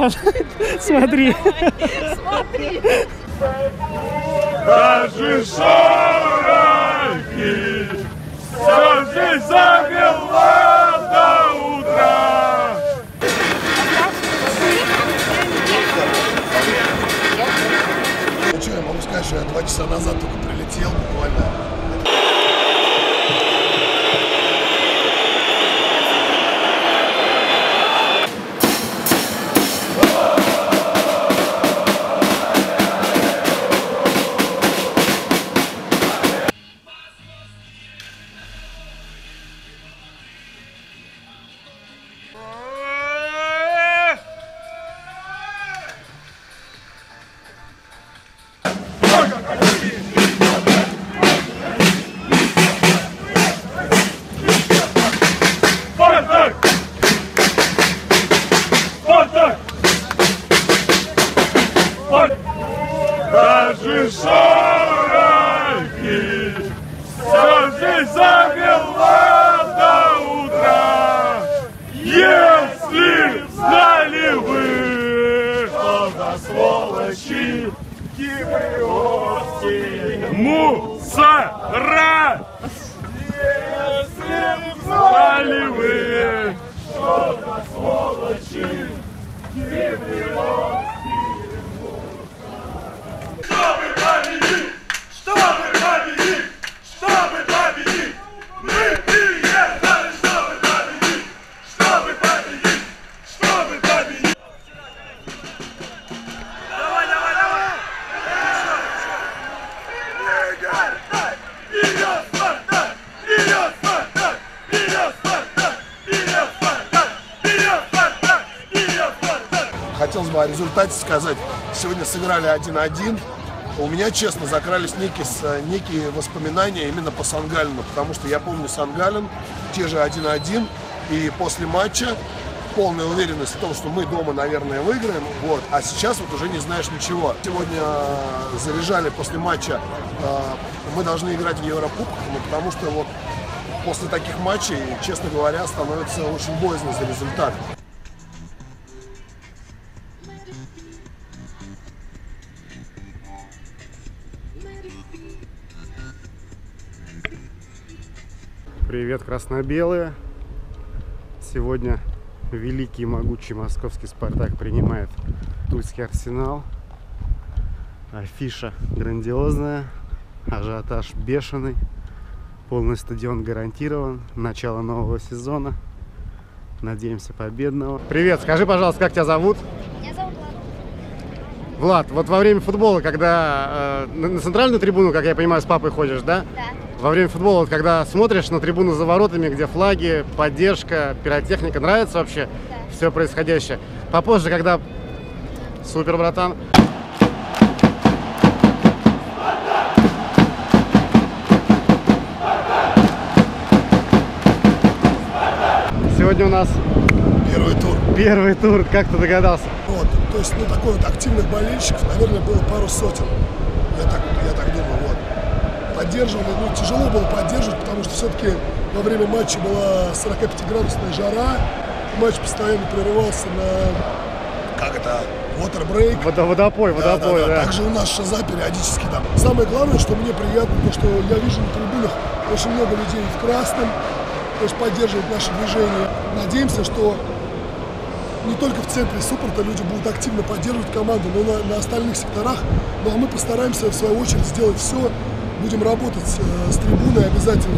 Да, смотри. Смотри. Даже шорохи, все здесь замело до утра. Ну что, я могу сказать, что я 2 часа назад только прилетел буквально. Даже шорохи, все здесь замело до утра. Если знали вы, что за сволочи киприоты, мусора. Если знали вы, что за сволочи киприоты. Чтобы победить! Чтобы победить! Чтобы победить! Мы приехали, чтобы победить! Чтобы победить! Чтобы победить! Давай, давай, давай! Вперед, Спартак! Вперед, Спартак! Вперед, Спартак! Вперед, Спартак! Вперед, Спартак! Вперед, Спартак! Хотелось бы о результате сказать. Сегодня сыграли 1-1. У меня, честно, закрались некие воспоминания именно по Сан-Галлену, потому что я помню Сан-Галлен, те же 1-1, и после матча полная уверенность в том, что мы дома, наверное, выиграем, вот, а сейчас вот уже не знаешь ничего. Сегодня заряжали после матча, мы должны играть в Еврокубках, потому что вот после таких матчей, честно говоря, становится очень боязно за результат. Привет, красно-белые. Сегодня великий и могучий московский «Спартак» принимает тульский «Арсенал». Афиша грандиозная, ажиотаж бешеный, полный стадион гарантирован, начало нового сезона. Надеемся победного. Привет, скажи, пожалуйста, как тебя зовут? Меня зовут Влад. Влад, вот во время футбола, когда на центральную трибуну, как я понимаю, с папой ходишь, да? Да. Во время футбола, вот, когда смотришь на трибуну за воротами, где флаги, поддержка, пиротехника, нравится вообще все происходящее? Попозже, когда... Супер, братан. Сегодня у нас первый тур, как ты догадался? Вот, то есть, ну, такой вот активных болельщиков, наверное, было пару сотен. Я так думаю, вот. Поддерживали, ну, тяжело было поддерживать, потому что все-таки во время матча была 45-градусная жара, матч постоянно прерывался на, water break. Водопой, да. Также у нас шаза периодически там. Самое главное, что мне приятно, то, что я вижу на трибунах очень много людей в красном, то есть поддерживают наше движение. Надеемся, что не только в центре суппорта люди будут активно поддерживать команду, но на остальных секторах. Ну а мы постараемся, в свою очередь, сделать все. Будем работать с трибуной обязательно.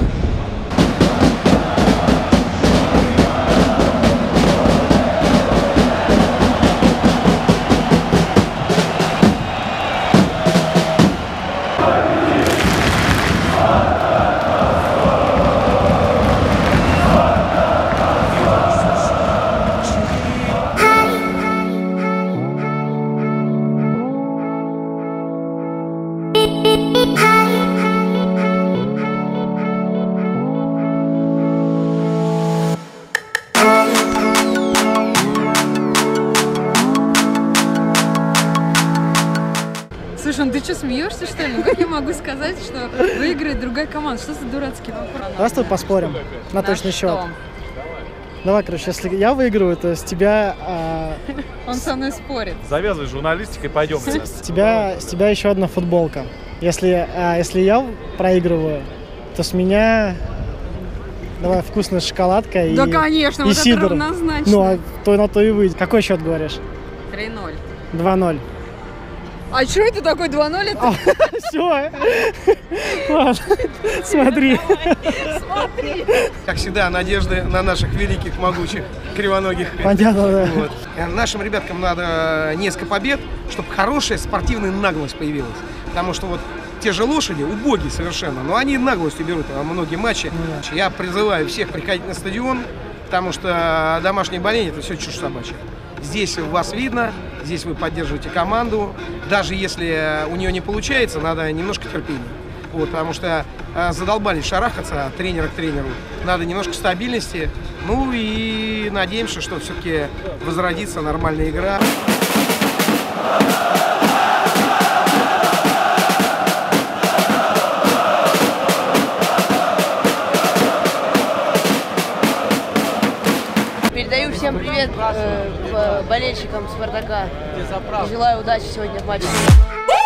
Слушай, ну ты что, смеешься, что ли? Ну как я могу сказать, что выиграет другая команда? Что за дурацкий вопрос? Давай с тобой поспорим на точный счет. Давай, короче, если я выиграю, то с тебя Он со мной спорит. Завязывай журналистикой, пойдем. С тебя еще одна футболка. Если я проигрываю, то с меня давай вкусная шоколадка и Да, конечно, и вот это сидр. равнозначно. Ну, а то на то и выйдет. Какой счет говоришь? 3-0. 2-0. А что это такое 2-0? Это... Все. Ладно, смотри. Как всегда, надежды на наших великих, могучих, кривоногих. Понятно, да. Вот. Нашим ребяткам надо несколько побед, чтобы хорошая спортивная наглость появилась. Потому что вот те же лошади убогие совершенно, но они наглостью берут многие матчи. Я призываю всех приходить на стадион, потому что домашнее боление – это все чушь собачья. Здесь вас видно, здесь вы поддерживаете команду. Даже если у нее не получается, надо немножко терпения. Вот, потому что задолбались шарахаться от тренера к тренеру. Надо немножко стабильности. Ну и надеемся, что все-таки возродится нормальная игра. Передаю всем привет болельщикам Спартака. И желаю удачи сегодня в матче.